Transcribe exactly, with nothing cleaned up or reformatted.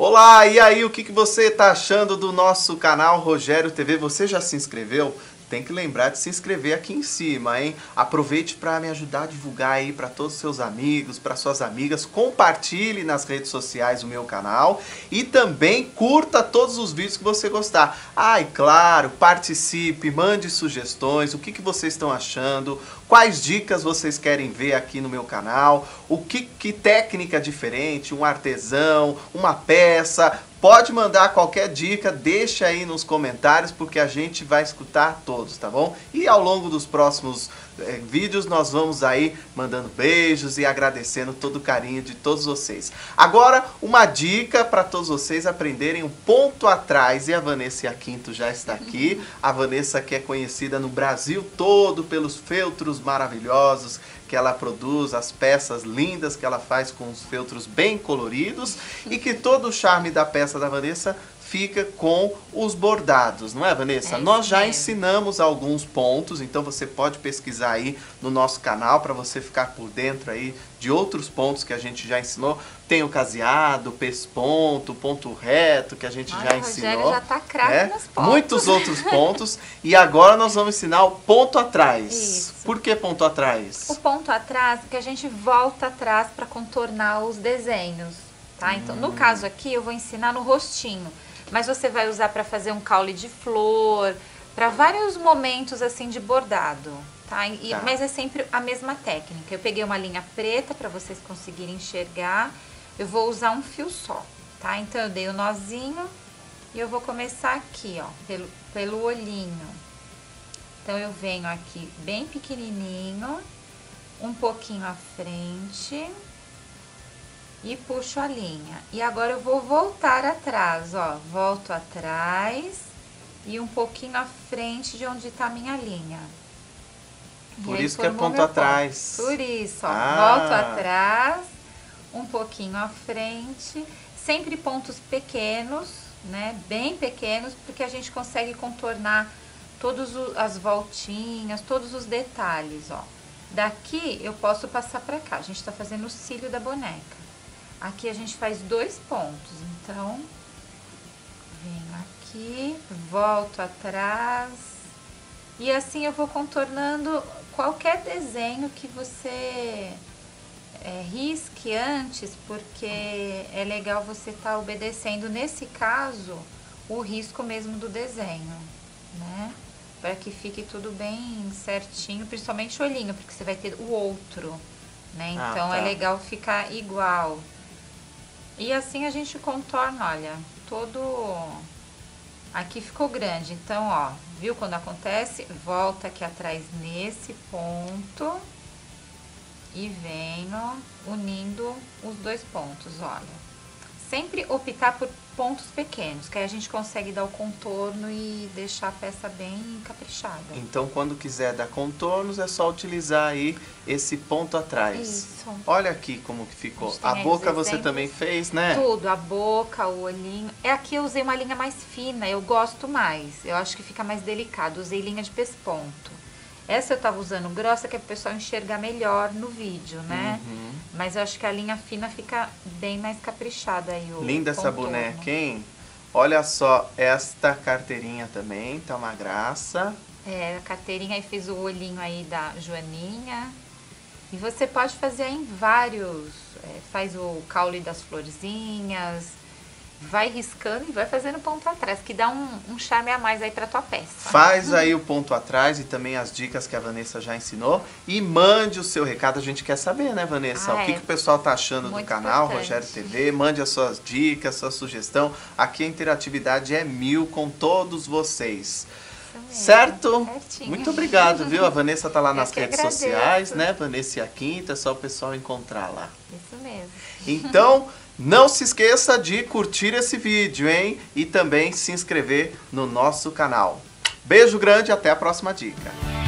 Olá, e aí, o que, que você está achando do nosso canal Rogério T V? Você já se inscreveu? Tem que lembrar de se inscrever aqui em cima, hein? Aproveite para me ajudar a divulgar aí para todos os seus amigos, para suas amigas. Compartilhe nas redes sociais o meu canal e também curta todos os vídeos que você gostar. Ah, e claro, participe, mande sugestões, o que, que vocês estão achando, quais dicas vocês querem ver aqui no meu canal, o que, que técnica diferente, um artesão, uma peça. Pode mandar qualquer dica, deixa aí nos comentários, porque a gente vai escutar todos, tá bom? E ao longo dos próximos é, vídeos nós vamos aí mandando beijos e agradecendo todo o carinho de todos vocês. Agora, uma dica para todos vocês aprenderem um ponto atrás, e a Vanessa Quinto já está aqui. A Vanessa, que é conhecida no Brasil todo pelos feltros maravilhosos que ela produz, as peças lindas que ela faz com os feltros bem coloridos, e que todo o charme da peça da Vanessa fica com os bordados, não é, Vanessa? É, nós já mesmo ensinamos alguns pontos, então você pode pesquisar aí no nosso canal para você ficar por dentro aí de outros pontos que a gente já ensinou. Tem o caseado, pesponto, ponto reto, que a gente Olha, já ensinou. O Rogério já tá craque né? nos pontos. Muitos outros pontos. E agora nós vamos ensinar o ponto atrás. Isso. Por que ponto atrás? O ponto atrás, porque a gente volta atrás para contornar os desenhos, tá? Então, hum. no caso aqui, eu vou ensinar no rostinho. Mas você vai usar para fazer um caule de flor, para vários momentos assim de bordado, tá? E, tá? Mas é sempre a mesma técnica. Eu peguei uma linha preta para vocês conseguirem enxergar. Eu vou usar um fio só, tá? Então eu dei o nozinho e eu vou começar aqui, ó, pelo, pelo olhinho. Então eu venho aqui bem pequenininho, um pouquinho à frente e puxo a linha. E agora eu vou voltar atrás, ó, volto atrás e um pouquinho à frente de onde tá a minha linha. Por isso que é ponto atrás. Por isso, ó, ah. volto atrás, um pouquinho à frente, sempre pontos pequenos, né, bem pequenos, porque a gente consegue contornar todas as voltinhas, todos os detalhes, ó. Daqui eu posso passar pra cá, a gente tá fazendo o cílio da boneca. Aqui a gente faz dois pontos, então, venho aqui, volto atrás, e assim eu vou contornando qualquer desenho que você é, risque antes, porque é legal você estar obedecendo, nesse caso, o risco mesmo do desenho, né? Para que fique tudo bem certinho, principalmente o olhinho, porque você vai ter o outro, né? Então, ah, tá. é legal ficar igual. E assim a gente contorna, olha, todo... Aqui ficou grande, então, ó, viu quando acontece? Volta aqui atrás nesse ponto e venho unindo os dois pontos, olha. Sempre optar por pontos pequenos, que aí a gente consegue dar o contorno e deixar a peça bem caprichada. Então, quando quiser dar contornos, é só utilizar aí esse ponto atrás. Isso. Olha aqui como que ficou. A, a boca você também fez, né? Tudo, a boca, o olhinho. É aqui eu usei uma linha mais fina, eu gosto mais. Eu acho que fica mais delicado. Usei linha de pesponto. Essa eu tava usando grossa, que é pro pessoal enxergar melhor no vídeo, né? Uhum. Mas eu acho que a linha fina fica bem mais caprichada aí. O Linda essa contorno. boneca, hein? Olha só, esta carteirinha também, tá uma graça. É, a carteirinha aí fez o olhinho aí da Joaninha. E você pode fazer em vários, é, faz o caule das florzinhas, vai riscando e vai fazendo ponto atrás, que dá um, um charme a mais aí pra tua peça. Faz aí o ponto atrás e também as dicas que a Vanessa já ensinou. E mande o seu recado, a gente quer saber, né, Vanessa? Ah, o que, é. que o pessoal tá achando Muito do canal importante. Rogério T V. Mande as suas dicas, sua sugestão. Aqui a interatividade é mil com todos vocês. Certo? Certinho. Muito obrigado, viu? A Vanessa tá lá nas redes agradeço. sociais, né? Vanessa Quinto, é só o pessoal encontrar lá. Isso mesmo. Então, não se esqueça de curtir esse vídeo, hein? E também se inscrever no nosso canal. Beijo grande e até a próxima dica.